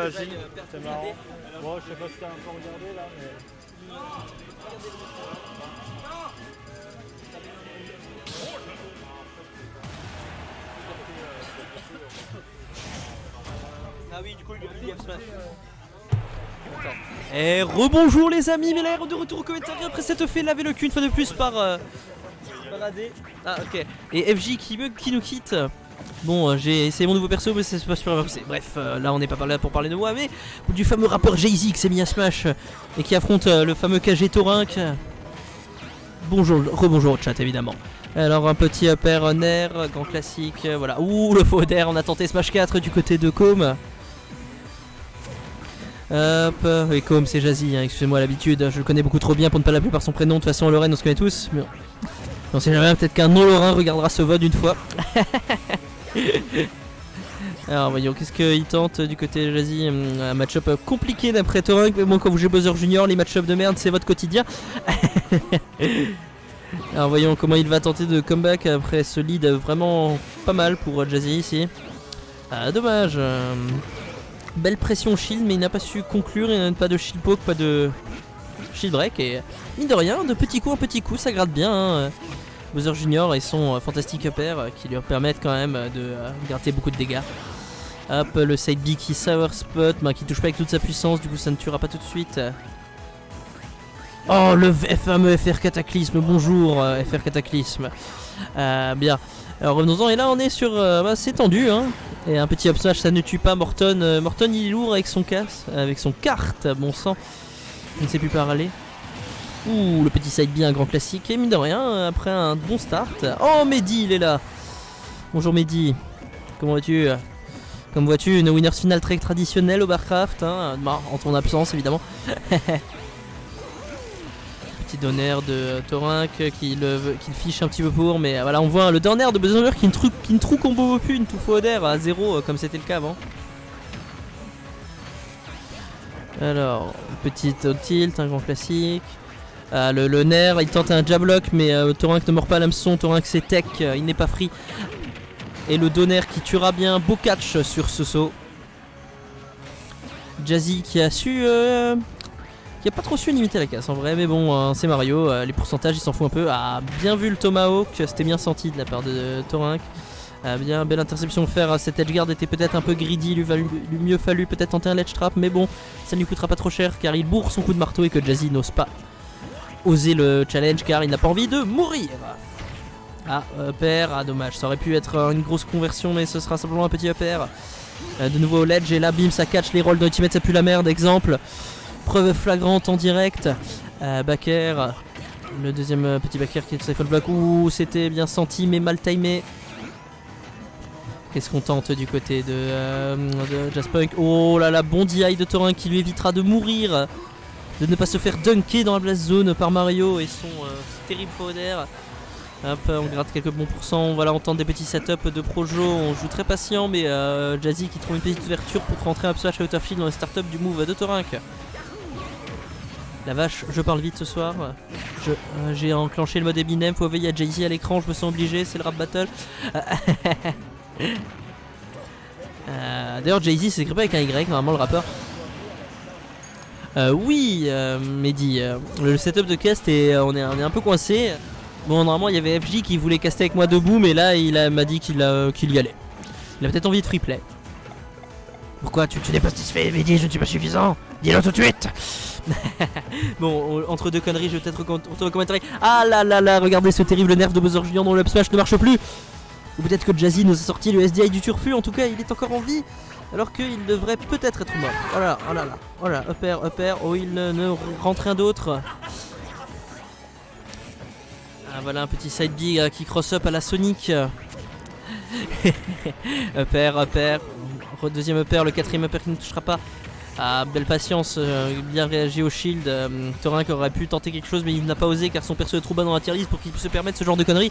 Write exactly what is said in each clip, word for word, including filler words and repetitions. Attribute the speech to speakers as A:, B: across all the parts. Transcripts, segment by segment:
A: vas-y, c'est marrant. Bon, je sais pas si t'as encore regardé là, mais...
B: Ah oui, du coup, il y a Smash.
C: Et rebonjour les amis, mais l'air de retour au commentaire après s'être fait laver le cul une fois de plus par... Euh, par A D. Ah ok. Et F J qui, me, qui nous quitte. Bon, euh, j'ai essayé mon nouveau perso, mais c'est pas super bien passé. Bref, euh, là on n'est pas là pour parler de moi, mais du fameux rappeur Jay-Z qui s'est mis à Smash et qui affronte euh, le fameux K G Torinque. Bonjour, rebonjour au chat évidemment. Alors un petit upper Nair, grand classique, euh, voilà. Ouh, le faux d'air, on a tenté Smash quatre du côté de Com. Hop, et Com c'est Jazzy, hein, excusez-moi l'habitude, je le connais beaucoup trop bien pour ne pas l'appeler par son prénom, de toute façon Lorraine on se connaît tous. Mais on sait jamais, peut-être qu'un non-Lorrain regardera ce V O D une fois. Alors voyons, qu'est-ce qu'il tente du côté de Jazzy? Un match-up compliqué d'après Torinque, mais bon, quand vous jouez Bowser Junior, les match-up de merde c'est votre quotidien. Alors voyons comment il va tenter de comeback après ce lead vraiment pas mal pour Jazzy ici. Ah dommage. Belle pression shield, mais il n'a pas su conclure, il n'a pas de shield poke, pas de shield break, et mine de rien, de petits coups en petits coups, ça gratte bien. Hein. Bowser Junior et son fantastique upper qui lui permettent quand même de euh, gratter beaucoup de dégâts. Hop, le side B qui sour spot, bah, qui touche pas avec toute sa puissance, du coup ça ne tuera pas tout de suite. Oh, le fameux F R Cataclysme, bonjour euh, F R Cataclysme. Euh, bien. Alors revenons-en, et là on est sur... Euh, bah, c'est tendu, hein. Et un petit up smash, ça ne tue pas Morton. Euh, Morton il est lourd avec son casse, avec son carte, bon sang. Je ne sais plus parler. Ouh, le petit side B, un grand classique. Et mine de rien, après un bon start. Oh, Mehdi, il est là. Bonjour Mehdi. Comment vas-tu? Comme vois-tu, une winners finale très traditionnelle au Barcraft, hein, en ton absence évidemment. Petit donner de Torinque qui le, qui le fiche un petit peu pour, mais voilà, on voit le donner de Bowser qui ne trou, qui ne trou combo plus, une tout faux d'air à zéro comme c'était le cas avant. Alors, petite tilt, un grand classique. Ah, le, le Nair, il tente un jab lock, mais euh, Torinque ne mord pas l'hameçon, Torinque c'est tech, euh, il n'est pas free. Et le donner qui tuera bien, beau catch sur ce saut. Jazzy qui a su... Euh, qui a pas trop su limiter la casse en vrai, mais bon, euh, c'est Mario, euh, les pourcentages il s'en fout un peu. Ah, bien vu le Tomahawk, c'était bien senti de la part de, de Torinque. Ah, bien, belle interception faire, cet edgeguard était peut-être un peu greedy, il lui, lui mieux fallu peut-être tenter un ledge trap, mais bon, ça ne lui coûtera pas trop cher car il bourre son coup de marteau et que Jazzy n'ose pas oser le challenge car il n'a pas envie de mourir. Ah, upper, ah dommage, ça aurait pu être une grosse conversion mais ce sera simplement un petit upper. Euh, de nouveau au ledge et là bim ça catch les rolls d'ultimate, ça pue la merde, exemple. Preuve flagrante en direct. Euh, backer, le deuxième petit backer qui est le siphon block, ouh c'était bien senti mais mal timé. Qu'est-ce qu'on tente du côté de, euh, de Jaspunk? Oh là là, bon D I de Torinque qui lui évitera de mourir, de ne pas se faire dunker dans la blast zone par Mario et son euh, terrible faux d'air. Hop, on gratte quelques bons pourcents, voilà, on tente des petits setups de Projo, on joue très patient, mais euh, Jazzy qui trouve une petite ouverture pour rentrer un slash out of field dans les startups du move de Torinque. La vache, je parle vite ce soir. Euh, J'ai enclenché le mode Eminem, faut veiller à Jay-Z à l'écran, je me sens obligé, c'est le rap battle. euh, D'ailleurs, Jay-Z c'est écrit pas avec un Y, normalement le rappeur. Euh, oui, euh, Mehdi, euh, le setup de cast, et euh, on, est, on est un peu coincé. Bon, normalement, il y avait F J qui voulait caster avec moi debout, mais là, il m'a dit qu'il qu'il y allait. Il a peut-être envie de free play. Pourquoi tu, tu n'es pas satisfait, Mehdi? Je ne suis pas suffisant. Dis-le tout de suite. Bon, entre deux conneries, je vais peut-être retourner au commentaire. Ah là là là, regardez ce terrible nerf de Bowser Junior dont le up smash ne marche plus. Ou peut-être que Jazzy nous a sorti le S D I du turfu. En tout cas, il est encore en vie. Alors qu'il devrait peut-être être mort. Oh là là, oh là là. Oh là, upper, upper. Oh, il ne, ne rentre rien d'autre. Ah, voilà un petit side B euh, qui cross up à la Sonic. Upper, upper. Deuxième upper, le quatrième upper qui ne touchera pas. Ah, belle patience, euh, bien réagi au shield. Euh, Torinque aurait pu tenter quelque chose, mais il n'a pas osé car son perso est trop bas dans la tier list pour qu'il puisse se permettre ce genre de conneries.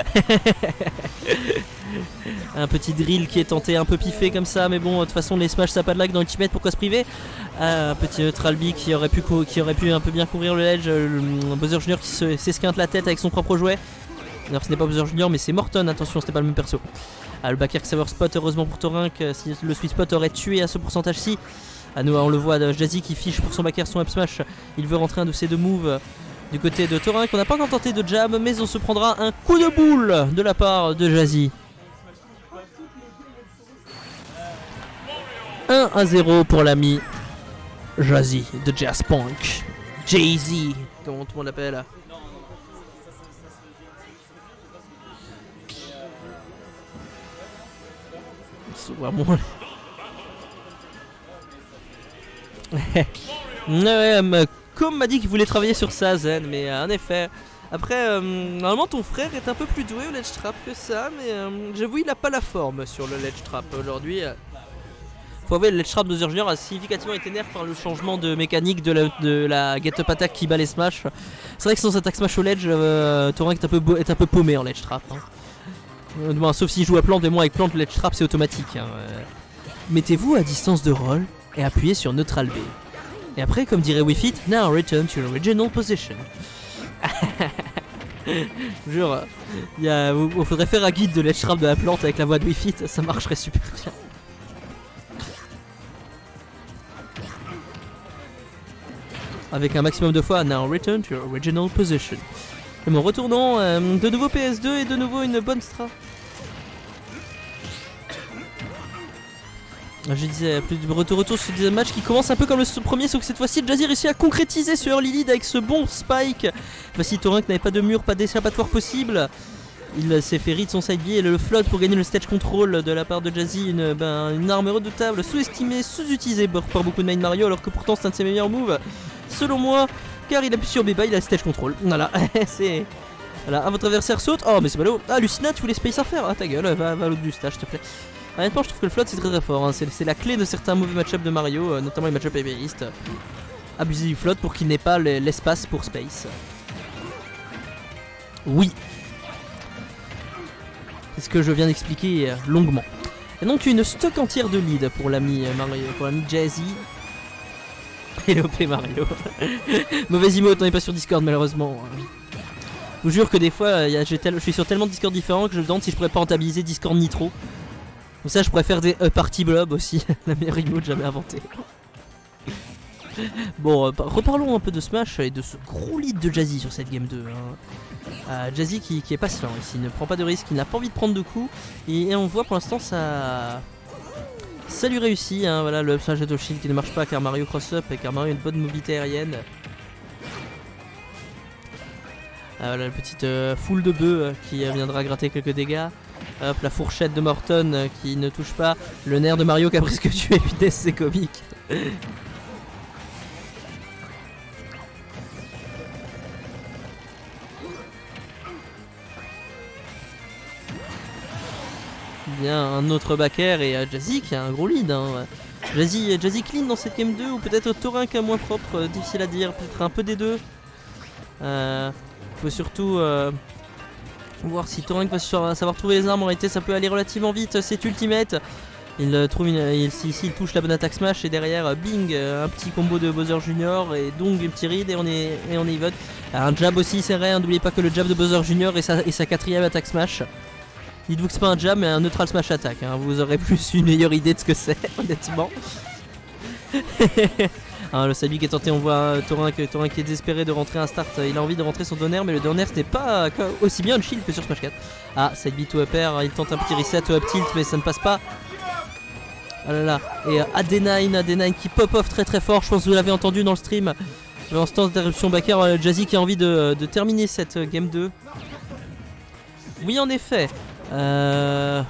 C: Un petit drill qui est tenté un peu piffé comme ça, mais bon, de toute façon, les smash ça pas de lag dans Ultimate, pourquoi se priver? Ah, un petit neutral B qui aurait pu, qui aurait pu un peu bien courir le ledge. Le Bowser Junior qui s'esquinte la tête avec son propre jouet. Alors, ce n'est pas Bowser Junior, mais c'est Morton, attention, c'était pas le même perso. Ah, le backer saver spot, heureusement pour Torinque, si le sweet spot aurait tué à ce pourcentage-ci. À nous, on le voit, Jazzy qui fiche pour son backer son up smash. Il veut rentrer un de ses deux moves du côté de Torin, qu'on n'a pas encore tenté de jab, mais on se prendra un coup de boule de la part de Jazzy. un à zéro pour l'ami Jazzy de Jazzpunk. Jay-Z, comme tout le monde l'appelle. Vraiment. Ouais, euh, comme m'a dit qu'il voulait travailler sur ça, Zen, mais euh, en effet. Après, euh, normalement ton frère est un peu plus doué au ledge trap que ça, mais euh, j'avoue il a pas la forme sur le ledge trap aujourd'hui. Faut avouer, le ledge trap de Bowser Junior a significativement été nerf par le changement de mécanique de la, de la get up attack qui bat les smash. C'est vrai que sans attaque smash au ledge, euh, Torin est un, peu est un peu paumé en ledge trap. Hein. Euh, bon, sauf s'il joue à plante, mais moi avec plante, le ledge trap c'est automatique. Hein. Euh, Mettez-vous à distance de roll et appuyez sur neutral B. Et après, comme dirait Wii Fit, now return to your original position. Je vous jure, il y faudrait faire un guide de ledge trap de la plante avec la voix de Wii Fit, ça marcherait super bien. Avec un maximum de fois, now return to your original position. Et bon, retournons, euh, de nouveau P S deux et de nouveau une bonne strat. Je disais, plus de retour, retour sur des matchs qui commence un peu comme le premier, sauf que cette fois-ci, Jazzy réussit à concrétiser ce early lead avec ce bon spike. Voici Torin qui n'avait pas de mur, pas d'échappatoire possible. Il s'est fait read son side B et le flood pour gagner le stage control de la part de Jazzy. Une, ben, une arme redoutable, sous-estimée, sous-utilisée par beaucoup de main Mario, alors que pourtant c'est un de ses meilleurs moves, selon moi, car il appuie sur B B, il a le stage control. Voilà, c'est. Voilà, à votre adversaire saute. Oh, mais c'est ballot. Ah, Lucina, tu voulais space à faire. Ah, ta gueule, va, va à l'autre du stage, s'il te plaît. Honnêtement, je trouve que le float c'est très très fort, hein. C'est la clé de certains mauvais match-up de Mario, euh, notamment les match-up évéistes. Abuser du float pour qu'il n'ait pas l'espace pour space. Oui. C'est ce que je viens d'expliquer euh, longuement. Et donc une stock entière de lead pour l'ami euh, Mario, pour l'ami Jazzy. Et l'O P Mario. Mauvaise emote, on n'est pas sur Discord malheureusement. Je vous jure que des fois, euh, je suis sur tellement de Discord différents que je me demande si je pourrais pas rentabiliser Discord Nitro. Comme ça je pourrais faire des euh, party blob aussi, la meilleure emote jamais inventée. Bon, euh, reparlons un peu de Smash et de ce gros lead de Jazzy sur cette game deux. Hein. Euh, Jazzy qui, qui est patient ici, ne prend pas de risque, il n'a pas envie de prendre de coups. Et, et on voit pour l'instant ça... Ça lui réussit, hein. Voilà le Smash de Shield qui ne marche pas car Mario cross-up et car Mario a une bonne mobilité aérienne. Ah, voilà la petite euh, foule de bœufs euh, qui euh, viendra gratter quelques dégâts. Hop, la fourchette de Morton euh, qui ne touche pas. Le nerf de Mario qui a presque tué Vitesse, c'est comique. Bien, un autre backer et euh, Jazzy qui a un gros lead. Hein. Jazzy, Jazzy clean dans cette game deux ou peut-être Torin qui a moins propre, euh, difficile à dire, peut-être un peu des deux. Euh, faut surtout euh, voir si Torin va savoir trouver les armes. En réalité ça peut aller relativement vite, c'est ultimate. Il euh, trouve une, il, ici il touche la bonne attaque smash et derrière euh, bing, euh, un petit combo de Bowser Junior et donc un petit read et on est, et on est even. Un jab aussi c'est vrai, hein, n'oubliez pas que le jab de Bowser Junior est sa, est sa quatrième attaque smash. Dites-vous que c'est pas un jab mais un neutral smash attack, hein. Vous aurez plus une meilleure idée de ce que c'est honnêtement. Hein, le salut qui est tenté, on voit euh, Torin, que, Torin qui est désespéré de rentrer un start, il a envie de rentrer son donner mais le donner ce n'est pas euh, aussi bien une shield que sur Smash quatre. Ah, side B to up air, il tente un petit reset to up tilt mais ça ne passe pas. Ah là là, et euh, A D neuf, A D neuf qui pop off très très fort, je pense que vous l'avez entendu dans le stream. En stance d'interruption backer, euh, Jazzy qui a envie de, de terminer cette euh, game deux. Oui en effet. Euh...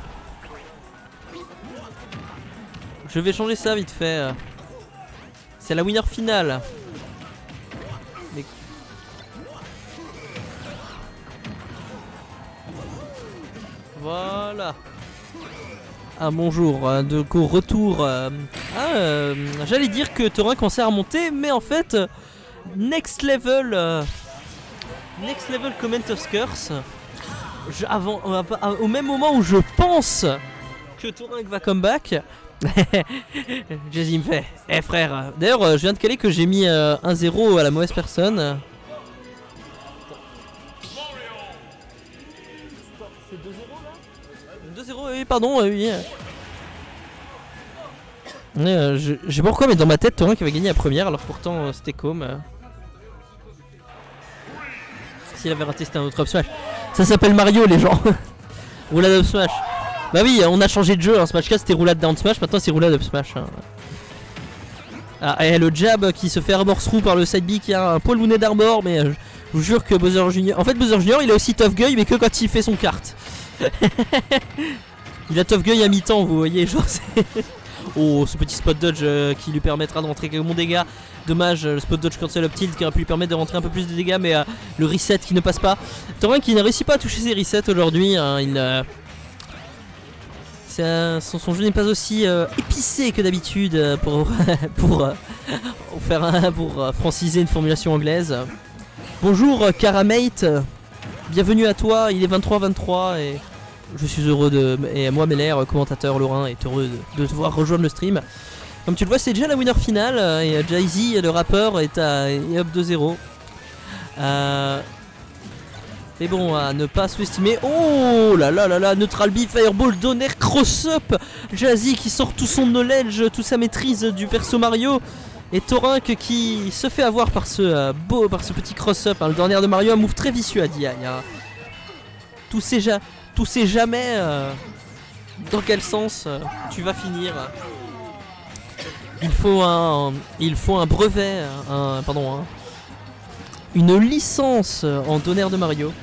C: Je vais changer ça vite fait. C'est la winner finale. Mais... Voilà. Ah bonjour, euh, de coup retour. Euh... Ah, euh, j'allais dire que Torin commençait à remonter, mais en fait, euh, next level, euh, next level comment of curse. Je, avant, euh, au même moment où je pense que Torin va come back. Jazzy me fait eh hey frère, d'ailleurs euh, je viens de caler que j'ai mis euh, un zéro à la mauvaise personne. C'est deux zéro là deux zéro, oui pardon, oui. Ouais, euh, je, je sais pas pourquoi, mais dans ma tête, Torin qui avait gagné la première, alors pourtant euh, c'était comme. Euh... S'il avait raté, c'était un autre up smash. Ça s'appelle Mario, les gens. Roulade up smash. Bah oui, on a changé de jeu. Hein. Ce match-là, c'était roulade down smash. Maintenant, c'est roulade up smash. Hein. Ah, et le jab qui se fait armor through par le side B qui a un Paul Mooney d'armor. Mais euh, je vous jure que Bowser Junior. En fait, Bowser Junior, il est aussi tough guy, mais que quand il fait son kart. Il a tough guy à mi-temps, vous voyez. Genre, oh, ce petit spot dodge euh, qui lui permettra de rentrer quelques bons dégâts. Dommage, euh, le spot dodge cancel up tilt qui aurait pu lui permettre de rentrer un peu plus de dégâts, mais euh, le reset qui ne passe pas. Torin qui ne réussit pas à toucher ses resets aujourd'hui. Hein, il, euh, un, son, son jeu n'est pas aussi euh, épicé que d'habitude euh, pour, pour, euh, pour, faire un, pour euh, franciser une formulation anglaise. Bonjour euh, Caramate, bienvenue à toi. Il est vingt-trois vingt-trois et je suis heureux de. Et moi, Meller, commentateur lorrain, est heureux de, de te voir rejoindre le stream. Comme tu le vois, c'est déjà la winner finale. Et Jay-Z, le rappeur, est, à, est up deux zéro. Euh, mais bon, à ne pas sous-estimer. Oh là là là là, Neutral B, Fireball, Donner, Cross-Up. Jay-Z qui sort tout son knowledge, toute sa maîtrise du perso Mario. Et Torinque qui se fait avoir par ce euh, beau, par ce petit cross-up. Hein. Le dernier de Mario, un move très vicieux à D I. Hein. Tout c'est ja tout c'est jamais euh, dans quel sens euh, tu vas finir. Il faut un, il faut un brevet, un, pardon, hein, une licence en Donner de Mario.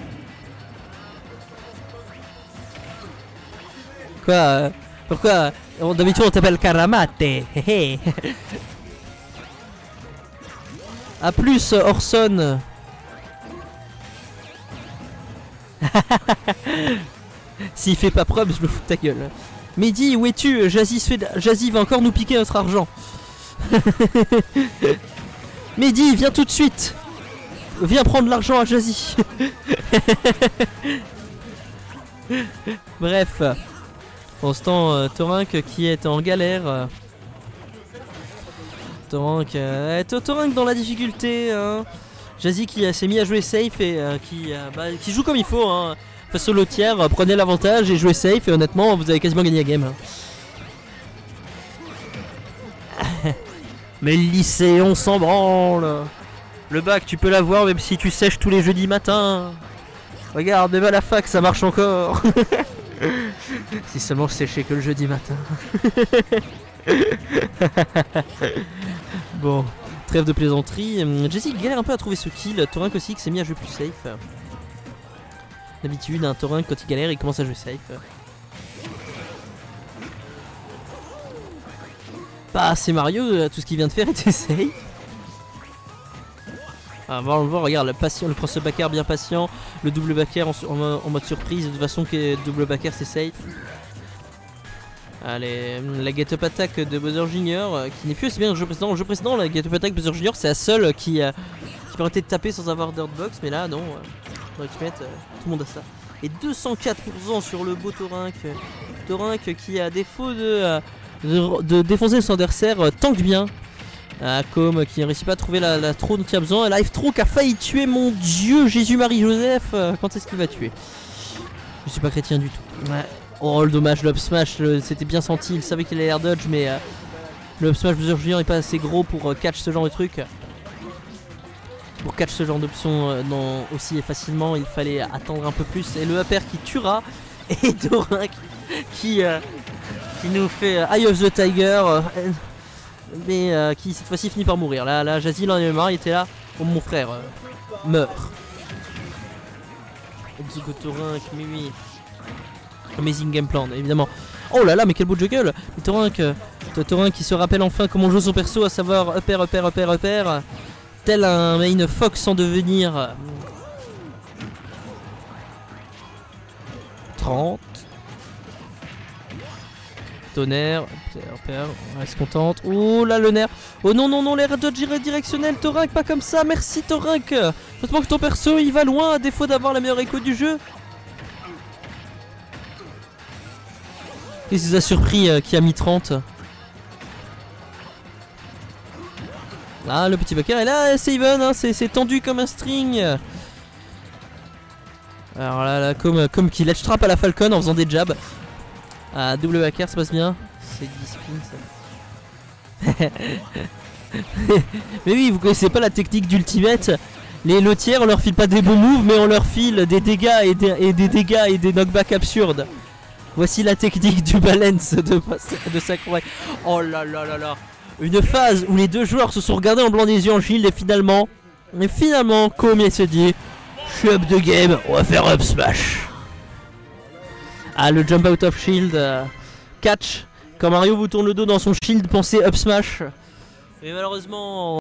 C: Quoi euh, Pourquoi d'habitude on t'appelle Karamate? A plus Orson. S'il fait pas preuve, je me fous de ta gueule. Mehdi, où es-tu? Jazzy, fait... Jazzy va encore nous piquer notre argent. Mehdi, viens tout de suite. Viens prendre l'argent à Jazzy. Bref. Pour l'instant, euh, Torinque qui est en galère. Euh... Torinque, euh, Torinque dans la difficulté. Hein. Jazzy qui euh, s'est mis à jouer safe et euh, qui, euh, bah, qui joue comme il faut. Hein. Face au lotière, euh, prenez l'avantage et jouez safe. Et honnêtement, vous avez quasiment gagné la game. Hein. Mais le lycée, on s'en branle. Le bac, tu peux l'avoir même si tu sèches tous les jeudis matins. Regarde, même à la fac, ça marche encore. Si seulement je séchais que le jeudi matin. Bon, trêve de plaisanterie. Jesse galère un peu à trouver ce kill. Torinque aussi qui s'est mis à jouer plus safe. D'habitude, un Torinque quand il galère, il commence à jouer safe. Bah, c'est Mario, tout ce qu'il vient de faire était safe. Ah, on va le voir, regarde, le, patient, le cross backer bien patient, le double backer en, en, en mode surprise, de toute façon que le double backer c'est safe. Allez, la get up attack de Bowser Junior, euh, qui n'est plus aussi bien que le jeu précédent. Le jeu précédent, la get up attack de Bowser Junior, c'est la seule qui, euh, qui permettait de taper sans avoir dirtbox, mais là non, euh, dans Ultimate, euh, tout le monde a ça. Et deux cent quatre pour cent sur le beau Torinque. Torinque qui, à défaut de, euh, de, de défoncer son adversaire, euh, tank bien. Ah, comme qui ne réussit pas à trouver la, la throw dont il a besoin. Live throw qui a failli tuer, mon dieu, Jésus-Marie-Joseph. Euh, quand est-ce qu'il va tuer? Je suis pas chrétien du tout. Ouais. Oh, le dommage, le up smash, c'était bien senti. Il savait qu'il allait air dodge, mais euh, le up smash Bowser Junior n'est pas assez gros pour euh, catch ce genre de truc. Pour catch ce genre d'option euh, aussi facilement, il fallait attendre un peu plus. Et le upper qui tuera. Et Torinque qui, euh, qui nous fait euh, Eye of the Tiger. Euh, mais euh, qui cette fois-ci finit par mourir. Là, là Jazzy il en avait marre, il était là. Oh mon frère, euh, meurt. Exogo Torinque, mais oui. Amazing game plan, évidemment. Oh là là, mais quel beau juggle. Torinque, Torinque qui se rappelle enfin comment joue son perso, à savoir upper, upper, upper, upper. Tel un main fox en devenir. trente. Tonnerre, on reste contente. Oh là le nerf. Oh non non non, l'air dodge directionnel. Torinque, pas comme ça, merci Torinque. Heureusement que ton perso il va loin à défaut d'avoir la meilleure écho du jeu. Qu'est-ce qui vous a surpris euh, qui a mis trente? Ah, le petit backer est là, c'est even, hein, c'est tendu comme un string. Alors là, là comme, comme qu'il ledge trap à la Falcon en faisant des jabs. Ah, double backer, ça passe bien. C'est dix spins. Mais oui, vous connaissez pas la technique d'Ultimate. Les lotiers, on leur file pas des bons moves, mais on leur file des dégâts et des, et des dégâts et des knockbacks absurdes. Voici la technique du balance de, de Sakurai. Oh là là là là. Une phase où les deux joueurs se sont regardés en blanc des yeux en shield et finalement, et finalement, Komi se dit, je suis up de game, on va faire up smash. Ah, le jump out of shield, euh, catch. Quand Mario vous tourne le dos dans son shield, pensez up smash. Et malheureusement...